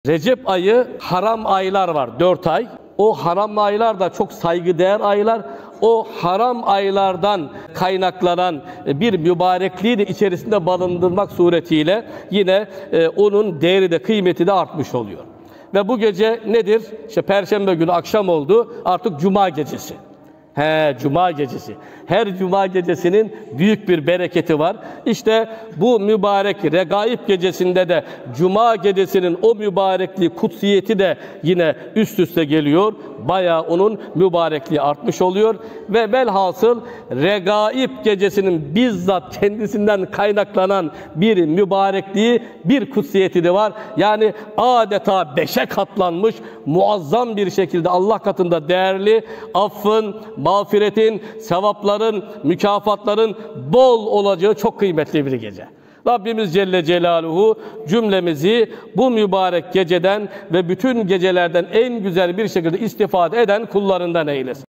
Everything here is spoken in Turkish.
Recep ayı haram aylar var, 4 ay. O haram aylar da çok saygıdeğer aylar. O haram aylardan kaynaklanan bir mübarekliği de içerisinde barındırmak suretiyle yine onun değeri de kıymeti de artmış oluyor. Ve bu gece nedir? İşte Perşembe günü akşam oldu, artık Cuma gecesi. Cuma gecesi. Her Cuma gecesinin büyük bir bereketi var. İşte bu mübarek Regaib gecesinde de Cuma gecesinin o mübarekliği, kutsiyeti de yine üst üste geliyor. Bayağı onun mübarekliği artmış oluyor. Ve velhasıl Regaib gecesinin bizzat kendisinden kaynaklanan bir mübarekliği, bir kutsiyeti de var. Yani adeta 5'e katlanmış, muazzam bir şekilde Allah katında değerli, affın, mağfiretin, sevapların, mükafatların bol olacağı çok kıymetli bir gece. Rabbimiz Celle Celaluhu cümlemizi bu mübarek geceden ve bütün gecelerden en güzel bir şekilde istifade eden kullarından eylesin.